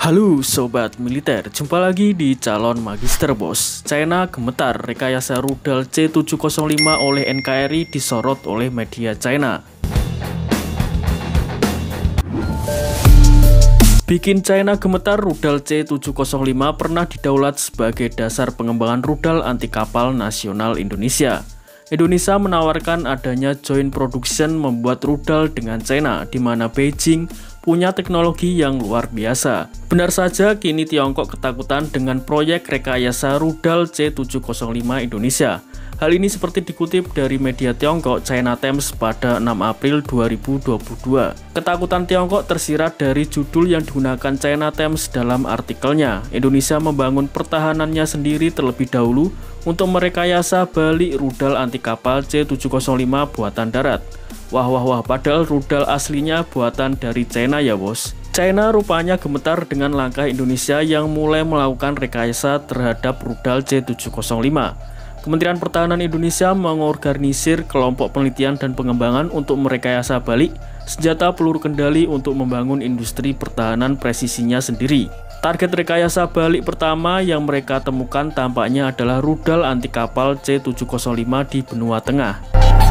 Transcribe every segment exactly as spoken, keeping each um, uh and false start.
Halo Sobat Militer, jumpa lagi di Calon Magister Bos. China gemetar, rekayasa rudal C tujuh nol lima oleh N K R I disorot oleh media China. Bikin China gemetar, rudal C tujuh nol lima pernah didaulat sebagai dasar pengembangan rudal anti kapal nasional Indonesia. Indonesia menawarkan adanya joint production membuat rudal dengan China, di mana Beijing punya teknologi yang luar biasa. Benar saja, kini Tiongkok ketakutan dengan proyek rekayasa rudal C tujuh nol lima Indonesia. Hal ini seperti dikutip dari media Tiongkok China Times pada enam April dua ribu dua puluh dua. Ketakutan Tiongkok tersirat dari judul yang digunakan China Times dalam artikelnya. Indonesia membangun pertahanannya sendiri terlebih dahulu untuk merekayasa balik rudal anti kapal C tujuh nol lima buatan darat. Wah wah wah, padahal rudal aslinya buatan dari China ya bos. China rupanya gemetar dengan langkah Indonesia yang mulai melakukan rekayasa terhadap rudal C tujuh nol lima. Kementerian Pertahanan Indonesia mengorganisir kelompok penelitian dan pengembangan untuk merekayasa balik senjata peluru kendali untuk membangun industri pertahanan presisinya sendiri. Target rekayasa balik pertama yang mereka temukan tampaknya adalah rudal anti kapal C tujuh nol lima di benua tengah.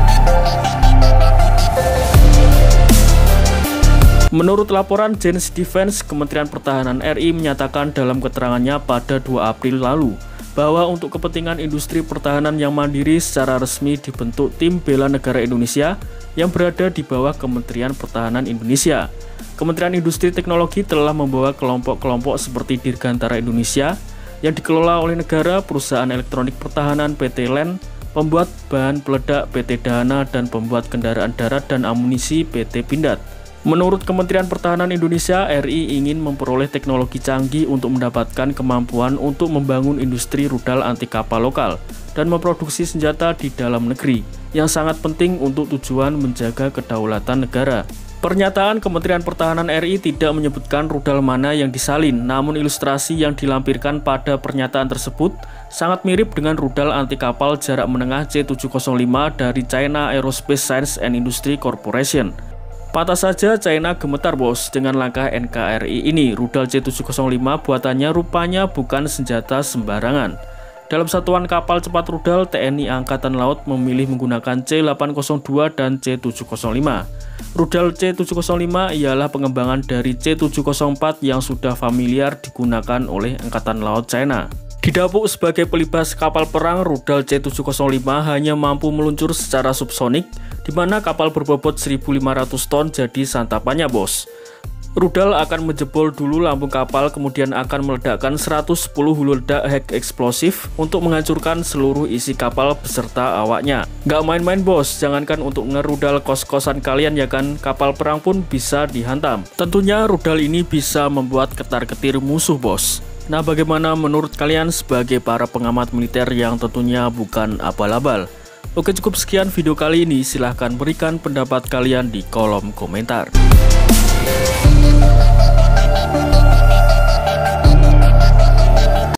Menurut laporan Gens Defense, Kementerian Pertahanan R I menyatakan dalam keterangannya pada dua April lalu bahwa untuk kepentingan industri pertahanan yang mandiri secara resmi dibentuk Tim Bela Negara Indonesia yang berada di bawah Kementerian Pertahanan Indonesia. Kementerian Industri Teknologi telah membawa kelompok-kelompok seperti Dirgantara Indonesia yang dikelola oleh negara, perusahaan elektronik pertahanan P T L E N, pembuat bahan peledak P T Dahana, dan pembuat kendaraan darat dan amunisi P T Pindad. Menurut Kementerian Pertahanan Indonesia, R I ingin memperoleh teknologi canggih untuk mendapatkan kemampuan untuk membangun industri rudal anti kapal lokal dan memproduksi senjata di dalam negeri, yang sangat penting untuk tujuan menjaga kedaulatan negara. Pernyataan Kementerian Pertahanan R I tidak menyebutkan rudal mana yang disalin, namun ilustrasi yang dilampirkan pada pernyataan tersebut sangat mirip dengan rudal anti kapal jarak menengah C tujuh nol lima dari China Aerospace Science and Industry Corporation. Patah saja China gemetar bos dengan langkah N K R I ini. Rudal C tujuh nol lima buatannya rupanya bukan senjata sembarangan. Dalam satuan kapal cepat rudal, T N I Angkatan Laut memilih menggunakan C delapan nol dua dan C tujuh nol lima. Rudal C tujuh nol lima ialah pengembangan dari C tujuh nol empat yang sudah familiar digunakan oleh Angkatan Laut China. Didapuk sebagai pelibas kapal perang, rudal C tujuh nol lima hanya mampu meluncur secara subsonik, di mana kapal berbobot seribu lima ratus ton jadi santapannya bos. Rudal akan menjebol dulu lambung kapal, kemudian akan meledakkan seratus sepuluh hulu ledak high eksplosif untuk menghancurkan seluruh isi kapal beserta awaknya. Nggak main-main bos, jangankan untuk ngerudal kos-kosan kalian ya kan, kapal perang pun bisa dihantam. Tentunya rudal ini bisa membuat ketar-ketir musuh bos. Nah, bagaimana menurut kalian sebagai para pengamat militer yang tentunya bukan abal-abal? Oke, cukup sekian video kali ini. Silahkan berikan pendapat kalian di kolom komentar.